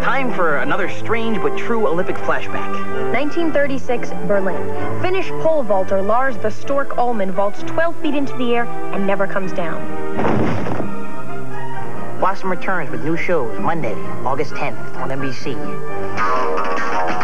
time for another strange but true Olympic flashback. 1936, Berlin. Finnish pole vaulter Lars the Stork Ullman vaults 12 feet into the air and never comes down. Blossom returns with new shows Monday, August 10th on NBC.